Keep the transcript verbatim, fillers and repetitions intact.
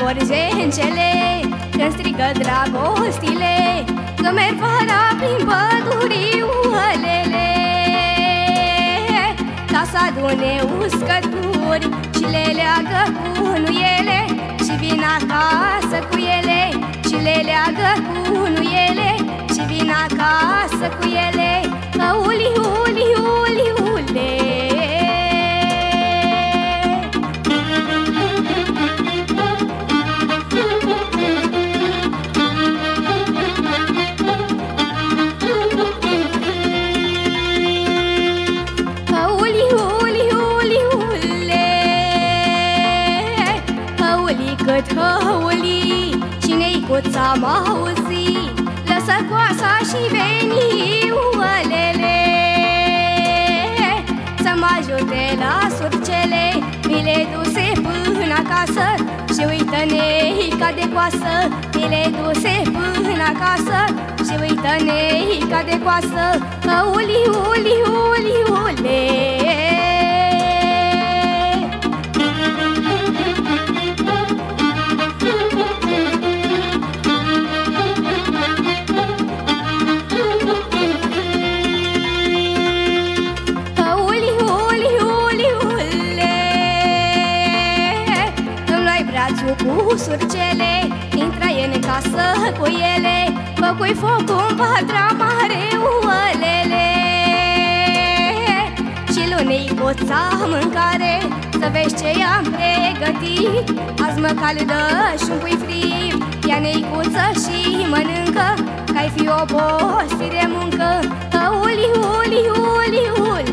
borjencele, când strigă dragostile, că merg vara prin păduriuălele, ca să adune uscături și le leagă cu nuiele și vin acasă cu ele, și le leagă cu nuiele și vin acasă cu ele. Uli, uli, uli, ule. Cât hăuli, cine-i cuța m-auzi, lăsă coasa și veniuălele să mă ajute la surcele, mi le duse până acasă și uită neica de coasă, mi le duse până acasă și uită neica de coasă. Uli, uli, uli, ule. Cu surcele, intră în casă cu ele, făcui foc în patra mare uălele și lunicuța mâncare, să vezi ce i-am pregătit. Azi mă caldă și-un pui frit, ia neicuță și mănâncă, că-ai fi obosit de muncă. Uli, uli, uli, uli.